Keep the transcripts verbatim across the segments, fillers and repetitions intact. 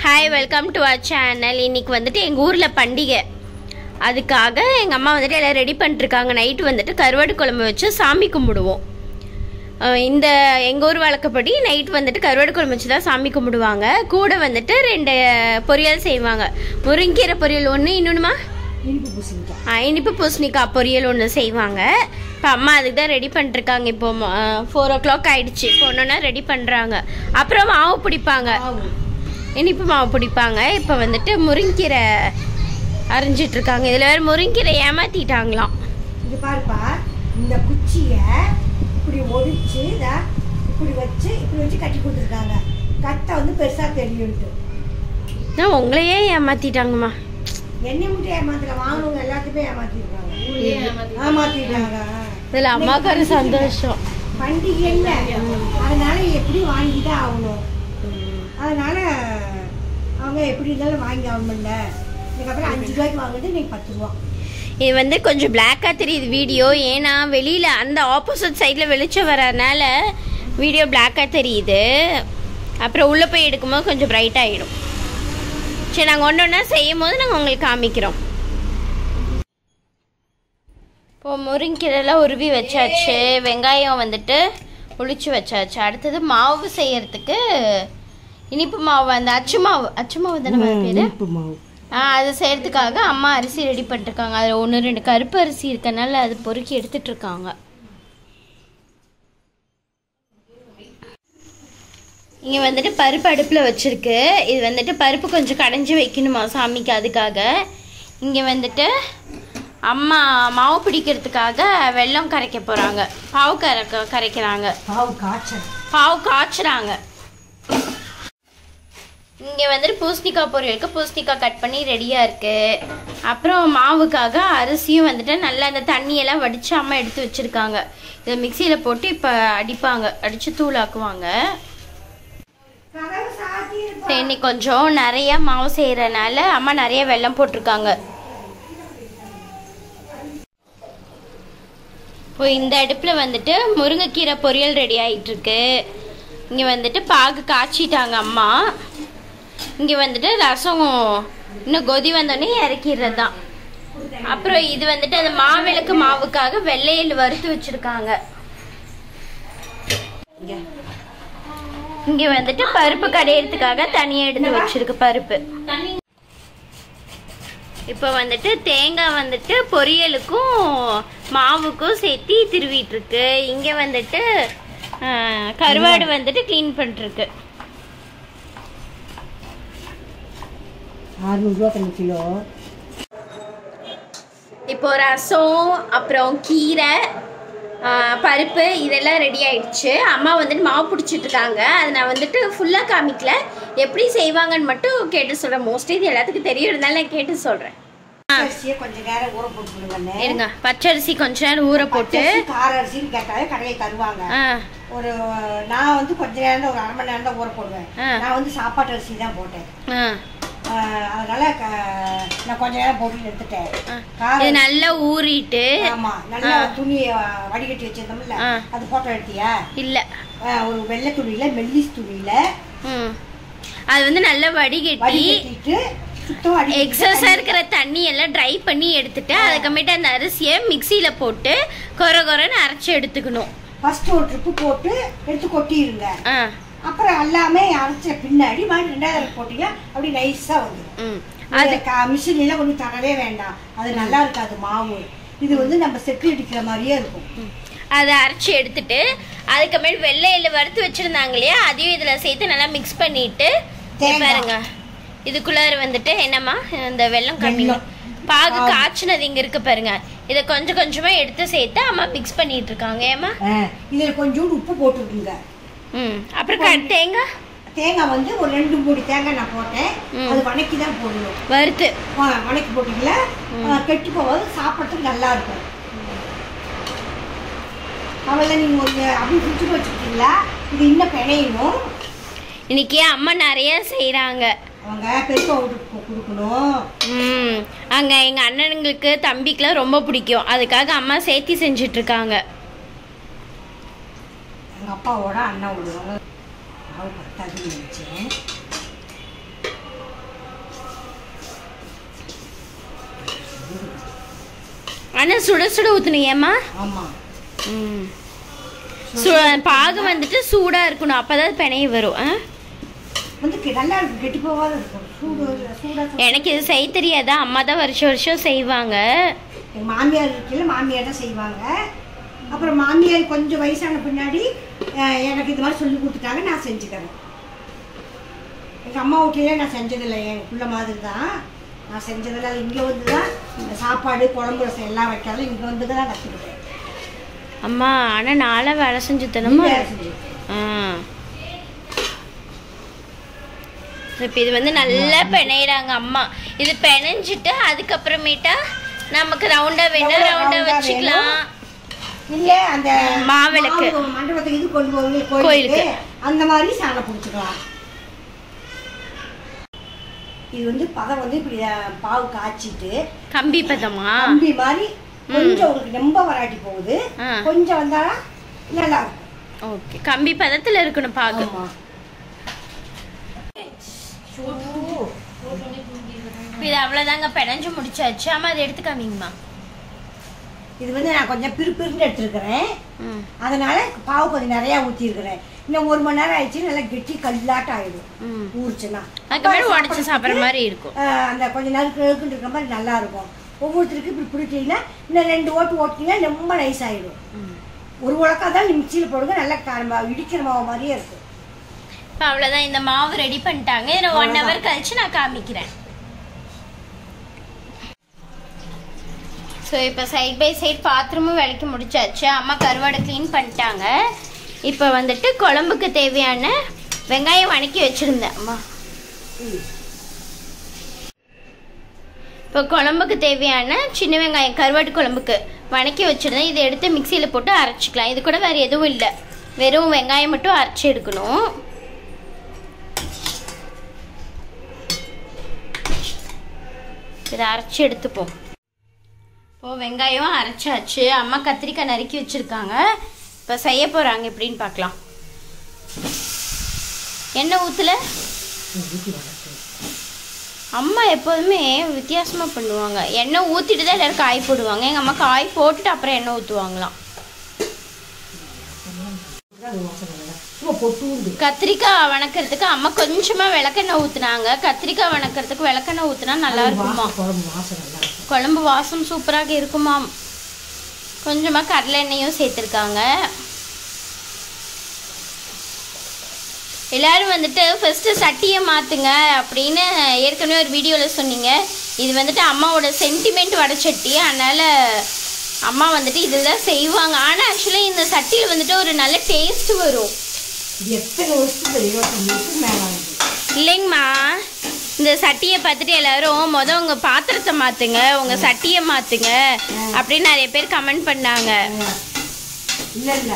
Hi, welcome to our channel. இன்னைக்கு வந்துட்டு எங்கள் ஊரில் பண்டிகை. அதுக்காக எங்கள் அம்மா வந்துட்டு எல்லாம் ரெடி பண்ணிட்டுருக்காங்க. நைட்டு வந்துட்டு கருவாடு குழம்பு வச்சு சாமி கும்பிடுவோம். இந்த எங்கள் ஊர் வழக்கப்படி நைட் வந்துட்டு கருவாடு குழம்பு வச்சு தான் சாமி கும்பிடுவாங்க. கூட வந்துட்டு ரெண்டு பொரியல் செய்வாங்க. முருங்கீரை பொரியல் ஒன்று, இன்னொன்றுமா இனிப்பு பூசணிக்காய் ஆ இனிப்பு பூசணிக்காய் பொரியல் ஒன்று செய்வாங்க. இப்போ அம்மா அதுக்கு தான் ரெடி பண்ணிட்டுருக்காங்க. இப்போ ஃபோர் ஓ கிளாக் ஆகிடுச்சு. இப்போ ஒன்றுனா ரெடி பண்ணுறாங்க. அப்புறம் மாவு பிடிப்பாங்க, இனிப்பு மாவு பிடிப்பாங்க. இப்போ வந்துட்டு முருங்கீரை அரைஞ்சிட்ருக்காங்க. இதில் வேறு முருங்கீரை ஏமாற்றிட்டாங்களாம். இது பாருப்பா, இந்த குச்சியை இப்படி ஒடிச்சு இப்படி வச்சு இப்படி வச்சு கட்டி கொடுத்துருக்காங்க. கட்டை வந்து பெருசாக தெரியும்ட்டு. நான் உங்களையே ஏமாற்றிட்டாங்கம்மா. என்னை மட்டும் ஏமாத்தல, வாங்கினவங்க எல்லாத்துக்குமே ஏமாத்திருக்காங்க. ஏமாத்திட்டாங்க. இதில் அம்மாவுக்கு ஒரு சந்தோஷம். பண்டிகை இல்லை, அதனால எப்படி வாங்கிதான் ஆகணும். அதனால அவங்க எப்படி இருந்தாலும் வாங்கி ஆகணும்ல. இதுக்கப்புறம் அஞ்சு ரூபாய்க்கு வாங்குறது இன்னைக்கு பத்து ரூபா. இது வந்து கொஞ்சம் பிளாக்காக தெரியுது வீடியோ. ஏன்னா வெளியில் அந்த ஆப்போசிட் சைடில் வெளிச்சம் வரதுனால வீடியோ பிளாக்காக தெரியுது. அப்புறம் உள்ளே போய் எடுக்கும்போது கொஞ்சம் பிரைட் ஆகிடும். சரி, நாங்கள் ஒன்று ஒன்றா செய்யும் போது நாங்கள் உங்களுக்கு காமிக்கிறோம். இப்போது முருங்கீரைலாம் உருவி வச்சாச்சு. வெங்காயம் வந்துட்டு உளிச்சு வச்சாச்சு. அடுத்தது மாவு செய்யறதுக்கு இனிப்பு மாவு, அந்த அச்சு மாவு அச்சு மாவு தானே பேர், இனிப்பு மாவு. ஆ அது செய்யறதுக்காக அம்மா அரிசி ரெடி பண்ணிட்டுருக்காங்க. அதில் ஒன்று ரெண்டு கருப்பு அரிசி இருக்கனால அது பொறுக்கி எடுத்துட்டு இருக்காங்க. இங்கே வந்துட்டு பருப்பு அடுப்பில் வச்சுருக்கு. இது வந்துட்டு பருப்பு கொஞ்சம் கடைஞ்சி வைக்கணுமா சாமிக்கு. அதுக்காக இங்கே வந்துட்டு அம்மா மாவு பிடிக்கிறதுக்காக வெல்லம் கரைக்க போகிறாங்க. பாவு கரைக்க கரைக்கிறாங்க பாவு காய்ச்ச பாவு காய்ச்சுறாங்க. இங்கே வந்துட்டு பூசணிக்காய் பொரியலுக்கு பூசணிக்காய் கட் பண்ணி ரெடியாக இருக்குது. அப்புறம் மாவுக்காக அரிசியும் வந்துட்டு நல்லா அந்த தண்ணியெல்லாம் வடித்து அம்மா எடுத்து வச்சுருக்காங்க. இதை மிக்சியில் போட்டு இப்போ அடிப்பாங்க, அடித்து தூளாக்குவாங்க. இன்னைக்கு கொஞ்சம் நிறையா மாவு செய்கிறனால அம்மா நிறைய வெல்லம் போட்டிருக்காங்க. இப்போ இந்த அடுப்பில் வந்துட்டு முருங்கைக்கீரை பொரியல் ரெடி ஆகிட்டுருக்கு. இங்கே வந்துட்டு பாகு காய்ச்சிட்டாங்க அம்மா. இங்கே வந்துட்டு ரசம் இன்னும் கொதி வந்தோடனே இறக்கிடுறது தான். அப்புறம் இது வந்துட்டு அந்த மாவிளக்கு மாவுக்காக வெள்ளையில் வறுத்து வச்சுருக்காங்க. இங்கே வந்துட்டு பருப்பு கடையிறதுக்காக தனியாக எடுத்து வச்சிருக்கு பருப்பு. இப்போ வந்துட்டு தேங்காய் வந்துட்டு பொரியலுக்கும் மாவுக்கும் சேர்த்து திருவிட்டு இருக்கு. இங்கே வந்துட்டு கருவாடு வந்துட்டு க்ளீன் பண்ணிருக்கு. கிலோ. இப்போ ரசம், அப்புறம் கீரை, பருப்பு இதெல்லாம் ரெடி ஆயிடுச்சு. அம்மா வந்துட்டு மாவு பிடிச்சிட்டு இருக்காங்க. அதை நான் வந்துட்டு ஃபுல்லாக காமிக்கல, எப்படி செய்வாங்கன்னு மட்டும் கேட்டு சொல்கிறேன். மோஸ்ட்லி இது எல்லாத்துக்கும் தெரியும், இருந்தாலும் நான் கேட்டு சொல்கிறேன். கொஞ்சம் நேரம் ஊற போட்டு இருங்க. பச்சரிசி கொஞ்ச நேரம் ஊற போட்டு, கார அரிசின்னு கேட்டாலே கடையை தருவாங்க. ஒரு நான் வந்து கொஞ்ச நேரம் ஒரு அரை மணி நேரம் தான் ஊற போடுவேன். நான் வந்து சாப்பாட்டு அரிசி தான் போட்டேன். அதனால நான் கொஞ்ச நேரம் போட்டு எடுத்துட்டேன். நல்லா ஊறிட்டு, ஆமா, நல்லா துணி வடிகட்டி வச்சிருந்தோம்ல, அது போட்டோ எடுத்தியா? இல்ல, ஒரு வெள்ளை துணியில மெல்லிஸ் துணியில அது வந்து நல்லா வடிகட்டிட்டு எக்ஸஸா இருக்கிற தண்ணி எல்லாம் ட்ரை பண்ணி எடுத்துட்டு அதுக்கப்புறமேட்டு அந்த அரிசியை மிக்சியில போட்டு கொர கொரன்னு அரைச்சி எடுத்துக்கணும். ஃபர்ஸ்ட் ஒரு ட்ரிப்பு போட்டு எடுத்து கொட்டிடுங்க. அப்புறம் எல்லாமே அரைச்ச பின்னாடி மாதிரி ரெண்டாவது போட்டீங்க, அப்படி நைஸா வந்துடும். அது மிஷின் எல்லாம் கொஞ்சம் தரவே வேண்டாம், அது நல்லா இருக்காது மாவு. இது வந்து நம்ம செக்கு அடிக்கிற மாதிரியே இருக்கும். அதை அரைச்சி எடுத்துட்டு அதுக்கப்புறமேட்டு வெள்ளையில வறுத்து வச்சிருந்தாங்க இல்லையா, அதையும் இதுல சேர்த்து நல்லா மிக்ஸ் பண்ணிட்டு பாருங்க. இதுக்குள்ளார வந்துட்டு என்னம்மா இந்த வெல்லம் கம்மியும் பாகு காய்ச்சினது இங்க இருக்கு பாருங்க. இதை கொஞ்சம் கொஞ்சமா எடுத்து சேர்த்து அம்மா மிக்ஸ் பண்ணிட்டு இருக்காங்க. ஏமா இதுல கொஞ்சோண்டு உப்பு போட்டுருக்குங்க. ம் அப்புறம் தேங்காய் தேங்காய் வந்து ஒரு ரெண்டு மூணு தேங்காய் நான் போட்டேன். அது வணக்கி தான் போடணும். வறுத்து வணக்கி போட்டீங்களா கெட்டு போவது சாப்பிட்றதுக்கு நல்லா இருக்கும். அவளை நீங்க ஒரு அப்படி ஃப்ரிட்ஜுக்கு வச்சுக்கிட்டீங்களா, இது இன்னும் பிணையணும். இன்னைக்கு அம்மா நிறைய செய்யறாங்க. அவங்க பெருசா கொடுக்கணும். ம் அங்க எங்க அண்ணனுங்களுக்கு தம்பிக்குலாம் ரொம்ப பிடிக்கும். அதுக்காக அம்மா சேர்த்தி செஞ்சுட்டு இருக்காங்க. எங்க அப்பாவோட அண்ணா விடுவாங்க. பத்தாது நினைச்சேன். ஆனால் சுட சுட ஊற்றணும் ஏம்மா? ஆமாம். ம் சு பாகு வந்துட்டு சூடாக இருக்கணும், அப்போ தான் பிணைய வரும். ஆ வந்து நல்லா இருக்கும், கெட்டி போகாத இருக்கும். சூடு சூடாக. எனக்கு இது செய்ய தெரியாதா? அம்மா தான் வருஷம் வருஷம் செய்வாங்க. எங்கள் மாமியார் இருக்கையில் மாமியார் தான் செய்வாங்க. அப்புறம் மாமியார் கொஞ்சம் வயசான பின்னாடி எனக்கு இது மாதிரி சொல்லி கொடுத்துட்டாங்க, நான் செஞ்சுக்கிறேன். எங்கள் அம்மா வீட்டிலே நான் செஞ்சதில்லை, என் பிள்ளை மாதிரி தான் நான் செஞ்சதில்லை. இங்கே வந்து தான் சாப்பாடு குழம்பு ரசம் எல்லாம் வைக்காலும் இங்கே வந்து தான் கற்றுக்கிட்டேன். அம்மா ஆனால் நாளாக வேலை செஞ்சு தரமா? ஆ இப்போ இது வந்து நல்லா பிணையிறாங்க அம்மா. இது பிணைஞ்சிட்டு அதுக்கப்புறமேட்டா நமக்கு ரவுண்டா வேணா ரவுண்டா வச்சுக்கலாம். இல்ல அந்த மாவிளக்கு மண்டபத்துக்கு இது கொண்டு போவீங்க கோயிலுக்கு, அந்த மாதிரி சாணை பிடிச்சிக்கலாம். இது வந்து பதம் வந்து இப்படி பாவு காய்ச்சிட்டு கம்பி பதமா? கம்பி மாதிரி கொஞ்சம் உங்களுக்கு ரொம்ப வராட்டி போகுது, கொஞ்சம் வந்தா நல்லா இருக்கும். ஓகே, கம்பி பதத்துல இருக்கணும் பாகு. இது அவ்வளவுதாங்க, பிணைஞ்சு முடிச்சாச்சு. ஆமா, அதை எடுத்து காமிங்கம்மா. இது வந்து நான் கொஞ்சம் பிறுபிறுன்னு எடுத்துருக்கிறேன், அதனால பாவு கொஞ்சம் நிறைய ஊற்றி இருக்கிறேன். இன்னும் ஒரு மணி நேரம் ஆயிடுச்சு, நல்லா கெட்டி கல்லாட்டம் ஆயிடும் ஊறிச்சுன்னா. உடச்சு சாப்பிட்ற மாதிரி இருக்கும். அந்த கொஞ்சம் நறுக்கு நறுக்குன்னு இருக்கிற மாதிரி நல்லா இருக்கும். ஒவ்வொருத்தருக்கு இப்படி பிடிச்சிங்கன்னா இன்னும் ரெண்டு ஓட்டு ஓட்டிங்கன்னா ரொம்ப நைஸ் ஆயிடும். ஒரு உலக்கா தான் மிக்சியில் போடுங்க, நல்லா இடிக்கிற மாவு மாதிரியே இருக்கும். இப்போ அவ்வளோதான், இந்த மாவு ரெடி பண்ணிட்டாங்க. இதில் ஒன் ஹவர் கழிச்சு நான் காமிக்கிறேன். ஸோ இப்போ சைட் பை சைட் பாத்திரமும் விளக்கி முடிச்சாச்சு. அம்மா கருவாடை க்ளீன் பண்ணிட்டாங்க. இப்போ வந்துட்டு குழம்புக்கு தேவையான வெங்காயம் வணக்கி வச்சுருந்தேன் அம்மா. இப்போ குழம்புக்கு தேவையான சின்ன வெங்காயம் கருவாட்டு குழம்புக்கு வணக்கி வச்சுருந்தேன். இதை எடுத்து மிக்சியில் போட்டு அரைச்சிக்கலாம். இது கூட வேறு எதுவும் இல்லை, வெறும் வெங்காயம் மட்டும் அரைச்சி எடுக்கணும். இதை அரைச்சி எடுத்துப்போம். இப்போது வெங்காயம் அரைச்சாச்சு. அம்மா கத்திரிக்காய் நறுக்கி வச்சுருக்காங்க. இப்போ செய்ய போகிறாங்க எப்படின்னு பார்க்கலாம். எண்ணெய் ஊற்றல அம்மா எப்போதுமே வித்தியாசமாக பண்ணுவாங்க. எண்ணெய் ஊற்றிட்டு தான் எல்லோரும் காய் போடுவாங்க. எங்கள் அம்மா காய் போட்டுட்டு அப்புறம் எண்ணெய் ஊற்றுவாங்களாம். கத்திரிக்காய் வணக்கிறதுக்கு அம்மா கொஞ்சமாக விளக்கெண்ணெய் ஊற்றுனாங்க. கத்திரிக்காய் வணக்கிறதுக்கு விளக்கெண்ணெய் ஊற்றினா நல்லா இருக்குமா? குழம்பு வாசம் சூப்பராக இருக்குமா? கொஞ்சமாக கடலை எண்ணெயும் சேர்த்துருக்காங்க. எல்லோரும் வந்துட்டு ஃபஸ்ட்டு சட்டியை மாற்றுங்க அப்படின்னு ஏற்கனவே ஒரு வீடியோவில் சொன்னீங்க. இது வந்துட்டு அம்மாவோட சென்டிமெண்ட் வடைச்சட்டி, அதனால் அம்மா வந்துட்டு இதில் தான் செய்வாங்க. ஆனால் ஆக்சுவலாக இந்த சட்டியில் வந்துட்டு ஒரு நல்ல டேஸ்ட் வரும். இல்லைங்கம்மா, இந்த சட்டியை பார்த்துட்டு எல்லோரும் மொதல் உங்கள் பாத்திரத்தை மாற்றுங்க, உங்கள் சட்டியை மாற்றுங்க அப்படின்னு நிறைய பேர் கமெண்ட் பண்ணாங்க. இல்லை இல்லை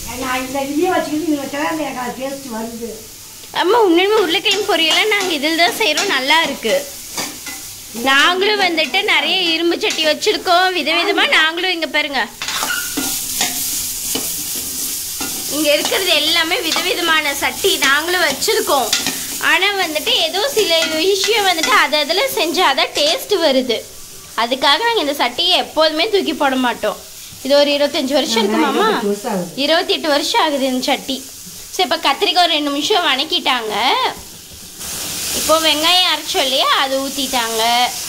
அம்மா உண்மையுமே உருளைக்கிழங்கு பொரியெல்லாம் நாங்கள் இதில் தான் செய்கிறோம், நல்லா இருக்கு. நாங்களும் வந்துட்டு நிறைய இரும்பு சட்டி வச்சிருக்கோம் விதவிதமாக. நாங்களும் இங்கே பாருங்க, இங்கே இருக்கிறது எல்லாமே விதவிதமான சட்டி நாங்களும் வச்சிருக்கோம். ஆனால் வந்துட்டு ஏதோ சில விஷயம் வந்துட்டு அதை அதில் செஞ்சால் தான் டேஸ்ட் வருது. அதுக்காக நாங்கள் இந்த சட்டியை எப்போதுமே தூக்கி போட மாட்டோம். இது ஒரு இருபத்தஞ்சி வருஷம் இருக்குமாம்மா? இருபத்தி எட்டு வருஷம் ஆகுது இந்த சட்டி. ஸோ இப்போ கத்திரிக்காய் ஒரு ரெண்டு நிமிஷம் வணக்கிட்டாங்க. இப்போ வெங்காயம் அரைச்சோம் இல்லையா, அது ஊற்றிட்டாங்க.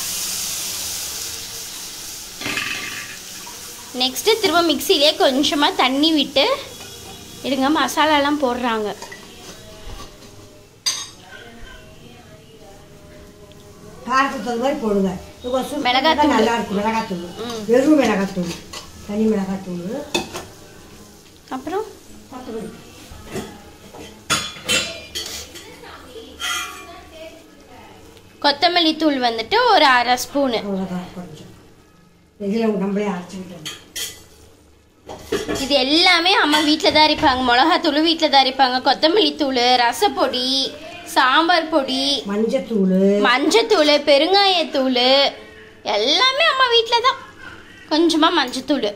நெக்ஸ்ட்டு திரும்ப மிக்சிலே கொஞ்சமாக தண்ணி விட்டு இருங்க, மசாலாலாம் போடுறாங்க. காரத்துக்கு மாதிரி போடுங்க. மிளகாத்தூள் நல்லா இருக்கும். மிளகாத்தூள், வெறும் மிளகாத்தூள், தனி மிளகாத்தூள், அப்புறம் கொத்தமல்லி தூள் வந்துட்டு ஒரு அரை ஸ்பூனு. இது எல்லாமே அம்மா வீட்டில் தான் அரைப்பாங்க. மிளகாத்தூள் வீட்டில் தான் அரைப்பாங்க. கொத்தமல்லி தூள், ரசப்பொடி, சாம்பார் பொடி, மஞ்சத்தூள், மஞ்சத்தூள், பெருங்காயத்தூள் எல்லாமே அம்மா வீட்டில் தான். கொஞ்சமாக மஞ்சத்தூள்,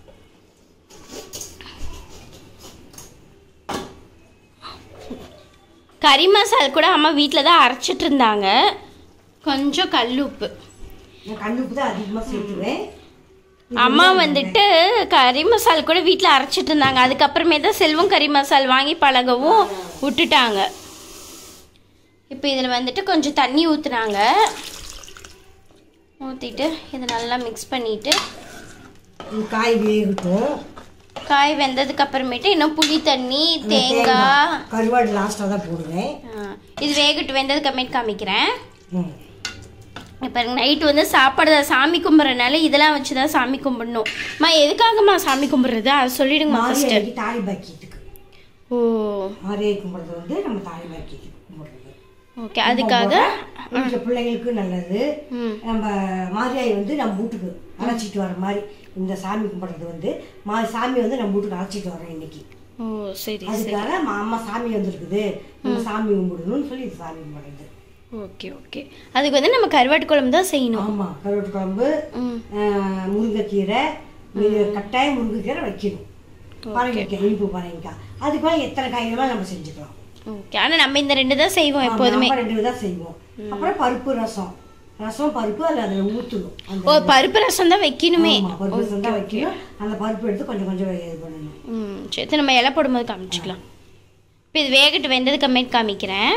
கறி மசால் கூட அம்மா வீட்டில் தான் அரைச்சிட்டு இருந்தாங்க. கொஞ்சம் கல் உப்பு, கல் உப்பு தான் அதிகமாக சேர்த்துவேன். அம்மா வந்துட்டு கறி மசால் கூட வீட்டில் அரைச்சிட்டு இருந்தாங்க. அதுக்கப்புறமே தான் செல்வம் கறி மசால் வாங்கி பழகவும் விட்டுட்டாங்க. இப்போ இதில் வந்துட்டு கொஞ்சம் தண்ணி ஊற்றுனாங்க. ஊற்றிட்டு இதை நல்லா மிக்ஸ் பண்ணிவிட்டு காய் வேகட்டும். காய் வெந்ததுக்கு அப்புறமேட்டு இன்னும் புளி தண்ணி, தேங்காய், கருவாடு லாஸ்ட்டாக தான் போடுவேன். இது வேகட்டு வெந்ததுக்கு அப்புறமேட்டு காமிக்கிறேன். இப்போ நைட்டு வந்து சாப்பாடு தான் சாமி கும்பிட்றதுனால இதெல்லாம் வச்சு தான் சாமி கும்பிடணும். அம்மா எதுக்காகம்மா சாமி கும்பிட்றது அதை சொல்லிடுங்கம்மா ஃபஸ்ட்டு. தாலி பாக்கியத்துக்கு. ஓ, மாரியை கும்பிட்றது வந்து நம்ம தாலி பாக்கியத்துக்கு கும்பிட்றது. ஓகே, அதுக்காக வீட்டில் பிள்ளைங்களுக்கு நல்லது. நம்ம மாரியாயை வந்து நம்ம வீட்டுக்கு அழைச்சிட்டு வர மாதிரி இந்த சாமி கும்பிட்றது வந்து மா சாமி வந்து நம்ம வீட்டுக்கு அழைச்சிட்டு வரோம் இன்னைக்கு. ஓ சரி, அதுக்காக அம்மா சாமி வந்துருக்குது, நம்ம சாமி கும்பிடணும்னு சொல்லி சாமி கும்பிடுறது. Okay okay. அதுக்கு வந்து நம்ம கருவாட்டு குழம்பு தான் செய்யணும். ஆமாம், கருவாட்டு குழம்பு, முருங்கைக்கீரை, கட்டாயம் முருங்கைக்கீரை வைக்கணும். பரங்கிக்காய், இனிப்பு பரங்கிக்காய், அதுக்கு மேலே எத்தனை காய்கறிலாம் நம்ம செஞ்சுக்கலாம். ஓகே, ஆனால் நம்ம இந்த ரெண்டு தான் செய்வோம் எப்போதுமே. ரெண்டு தான் செய்வோம். அப்புறம் பருப்பு ரசம், ரசம் பருப்பு அதில் அதில் ஊற்றணும். ஓ, பருப்பு ரசம் தான் வைக்கணுமே. பருப்பு ரசம் தான் வைக்கணும். அந்த பருப்பு எடுத்து கொஞ்சம் கொஞ்சம் இது பண்ணணும். ம் சரி, நம்ம இலை போடும்போது காமிச்சிக்கலாம். இப்போ இது வேகட்டு வெந்ததுக்கு அப்புறமேட்டு காமிக்கிறேன்.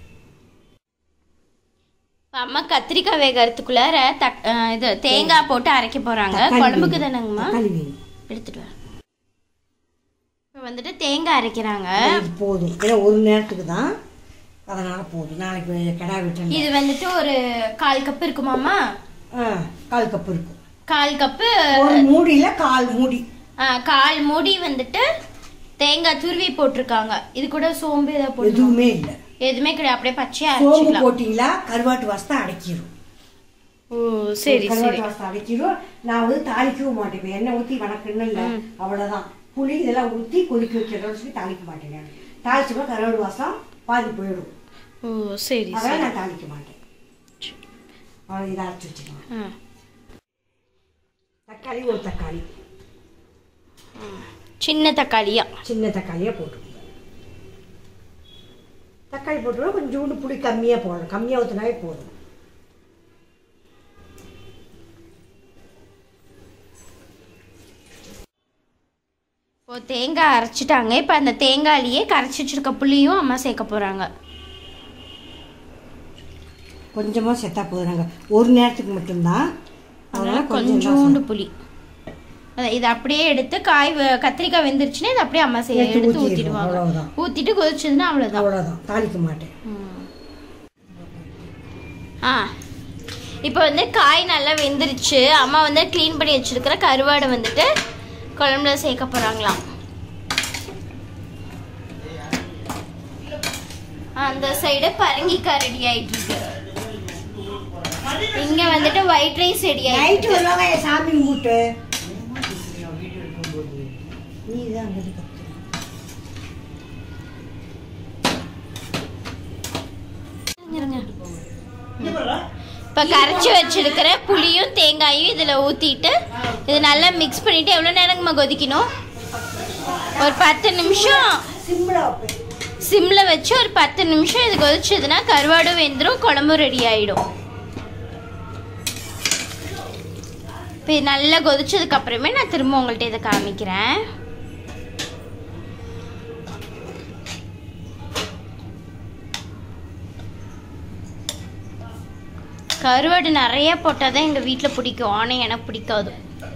அம்மா கத்திரிக்காய் வேகிறதுக்குள்ளார தக் இது தேங்காய் போட்டு அரைக்க போகிறாங்க. குழம்புக்கு தானேங்கம்மா? எடுத்துட்டு வரேன். இப்போ வந்துட்டு தேங்காய் அரைக்கிறாங்க. போதும், ஏன்னா ஒரு நேரத்துக்கு தான், அதனால போதும். நாளைக்கு கடா விட்டு இது வந்துட்டு ஒரு கால் கப்பு இருக்குமாம்மா? கால் கப்பு இருக்கும். கால் கப்பு ஒரு மூடியில கால் மூடி. கால் மூடி வந்துட்டு தேங்காய் துருவி போட்டிருக்காங்க. இது கூட சோம்பு ஏதாவது போட்டு? எதுவுமே இல்லை, எதுவுமே கிடையாது. அப்படியே பச்சையா சோம்பு போட்டீங்களா கருவாட்டு வாசத்தை அடைக்கிடும். ஓ சரி, கருவாட்டு வாசத்தை அடைக்கிடும். நான் வந்து தாளிக்கவும் மாட்டேன். எண்ணெய் ஊற்றி வணக்கணும் இல்லை, அவ்வளோதான். புளி இதெல்லாம் ஊற்றி கொதிக்க வைக்கிறத சொல்லி தாளிக்க மாட்டேங்க. தாளிச்சப்போ கருவாடு வாசம் பாதி போயிடும். ஓ சரி, அதெல்லாம் நான் தாளிக்க மாட்டேன். அவ்வளோ இதை அரைச்சி வச்சுக்கலாம். தக்காளி ஒரு தக்காளி, சின்ன தக்காளியா? சின்ன தக்காளியாக போட்டுக்கோங்க. தக்காளி போட்டுருவோம். கொஞ்சோண்டு புளி கம்மியாக போடணும், கம்மியாக ஊற்றினாவே போதும். இப்போ தேங்காய் அரைச்சிட்டாங்க. இப்போ அந்த தேங்காயிலேயே கரைச்சி வச்சிருக்க புளியும் அம்மா சேர்க்க போகிறாங்க. கொஞ்சமாக சேர்த்தா போதும். நாங்கள் ஒரு நேரத்துக்கு மட்டும்தான், அதனால் கொஞ்சோண்டு புளி. அதான் இது அப்படியே எடுத்து காய் கத்திரிக்காய் வெந்துருச்சுன்னா இது அப்படியே அம்மா செய்ய எடுத்து ஊற்றிடுவாங்க. ஊற்றிட்டு கொதிச்சதுன்னா அவ்வளோதான். அவ்வளோதான், தாளிக்க மாட்டேன். ஆ இப்போ வந்து காய் நல்லா வெந்துருச்சு. அம்மா வந்து க்ளீன் பண்ணி வச்சிருக்கிற கருவாடை வந்துட்டு குழம்புல சேர்க்க போகிறாங்களாம். அந்த சைடு பரங்கிக்காய் ரெடி ஆகிட்டு இருக்கு. இங்கே வந்துட்டு ஒயிட் ரைஸ் ரெடி ஆகிட்டு வருவாங்க. சாமி கும்பிட்டு இப்போ கரைச்சி வச்சிருக்கிற புளியும் தேங்காயும் இதில் ஊற்றிட்டு இது நல்லா மிக்ஸ் பண்ணிட்டு எவ்வளோ நேரங்கம்மா கொதிக்கணும்? ஒரு பத்து நிமிஷம் சிம்மில் வச்சு ஒரு பத்து நிமிஷம் இது கொதிச்சதுன்னா கருவாடும் வெந்துடும், குழம்பும் ரெடி ஆகிடும். இப்போ இது நல்லா கொதிச்சதுக்கு அப்புறமே நான் திரும்ப உங்கள்கிட்ட இதை காமிக்கிறேன். கருவாடு நிறைய போட்டால் தான் எங்கள் வீட்டில் பிடிக்கும், ஆனால் எனக்கு பிடிக்காது.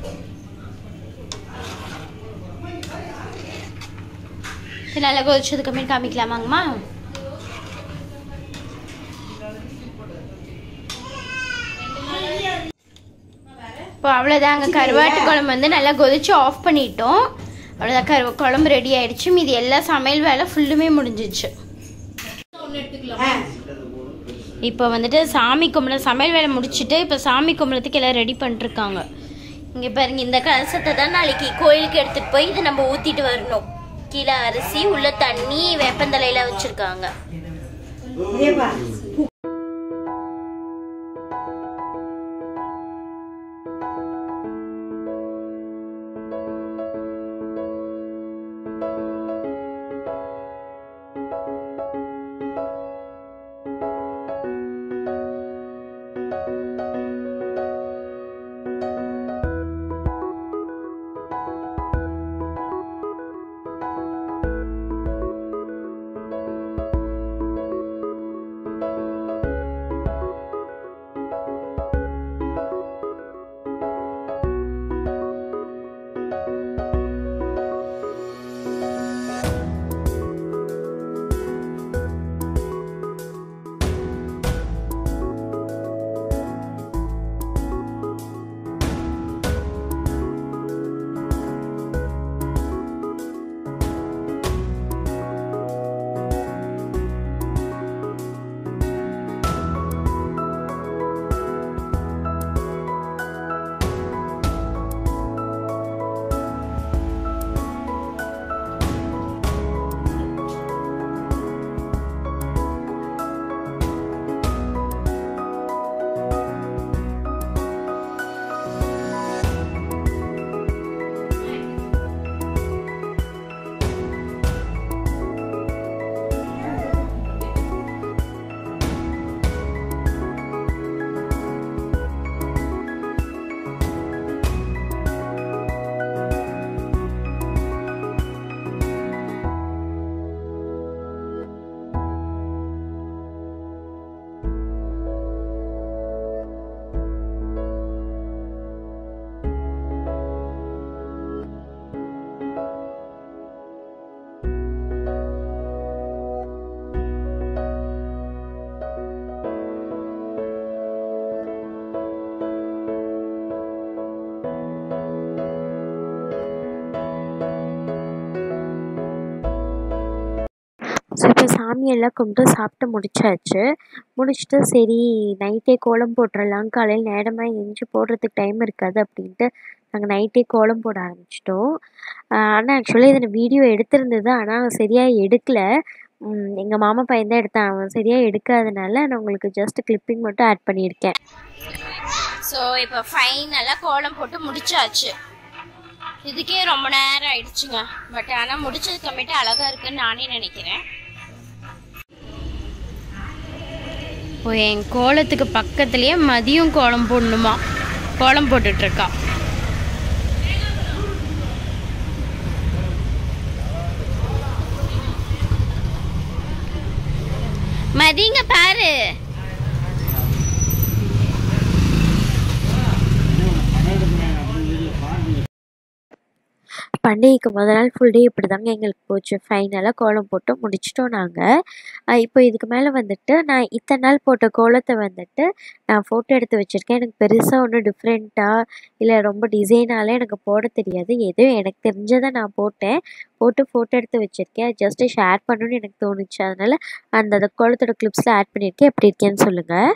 நல்லா கொதிச்சதுக்கு அப்புறம் காமிக்கலாமாங்கம்மா? இப்போ அவ்வளோதாங்க, கருவாட்டு குழம்பு வந்து நல்லா கொதிச்சு ஆஃப் பண்ணிட்டோம். அவ்வளோதான், கரு குழம்பு ரெடி ஆயிடுச்சு. மீதி எல்லா சமையல் வேலை ஃபுல்லுமே முடிஞ்சிச்சு. இப்போ வந்துட்டு சாமி கும்பிட சமையல் வேலை முடிச்சுட்டு இப்போ சாமி கும்பிடத்துக்கு எல்லாம் ரெடி பண்ணிட்டுருக்காங்க. இங்கே பாருங்க, இந்த கலசத்தை தான் நாளைக்கு கோயிலுக்கு எடுத்துகிட்டு போய் இதை நம்ம ஊற்றிட்டு வரணும். கீழே அரிசி, உள்ள தண்ணி, வேப்பந்தலையில் வச்சுருக்காங்க. சாமியெல்லாம் கும்பிட்டு சாப்பிட்டு முடிச்சாச்சு. முடிச்சுட்டு சரி நைட்டே கோலம் போட்டுறலாம், காலையில் நேரமாக எழுந்திச்சி போடுறதுக்கு டைம் இருக்காது அப்படின்ட்டு நாங்கள் நைட்டே கோலம் போட ஆரம்பிச்சிட்டோம். ஆனால் ஆக்சுவலி இதை நான் வீடியோ எடுத்திருந்தது, ஆனால் சரியாக எடுக்கலை. எங்கள் மாமா பையன் தான் எடுத்தான், அவன் சரியாக எடுக்காதனால நான் உங்களுக்கு ஜஸ்ட் கிளிப்பிங் மட்டும் ஆட் பண்ணியிருக்கேன். ஸோ இப்போ ஃபைனலாக கோலம் போட்டு முடிச்சாச்சு. இதுக்கே ரொம்ப நேரம் ஆயிடுச்சுங்க. பட் ஆனால் முடிச்சதுக்கு அப்புறமேட்டு அழகாக இருக்குன்னு நானே நினைக்கிறேன். இப்போ என் கோலத்துக்கு பக்கத்துலேயே மதியம் கோலம் போடணுமா, கோலம் போட்டுட்ருக்கா. மதிங்க பாரு. பண்டிகைக்கு முதல் நாள் ஃபுல் டே இப்படி தாங்க எங்களுக்கு போச்சு. ஃபைனலாக கோலம் போட்டு முடிச்சிட்டோம் நாங்கள். இப்போ இதுக்கு மேலே வந்துட்டு நான் இத்தனை நாள் போட்ட கோலத்தை வந்துட்டு நான் ஃபோட்டோ எடுத்து வச்சுருக்கேன். எனக்கு பெருசாக ஒன்றும் டிஃப்ரெண்ட்டாக இல்லை ரொம்ப டிசைனாலாம் எனக்கு போட தெரியாது. ஏதோ எனக்கு தெரிஞ்சதை நான் போட்டேன், போட்டு ஃபோட்டோ எடுத்து வச்சுருக்கேன். ஜஸ்ட்டு ஷேர் பண்ணணுன்னு எனக்கு தோணுச்சு, அதனால் அந்த அந்த கோலத்தோட கிளிப்ஸில் ஆட் பண்ணியிருக்கேன். எப்படி இருக்கேன்னு சொல்லுங்கள்.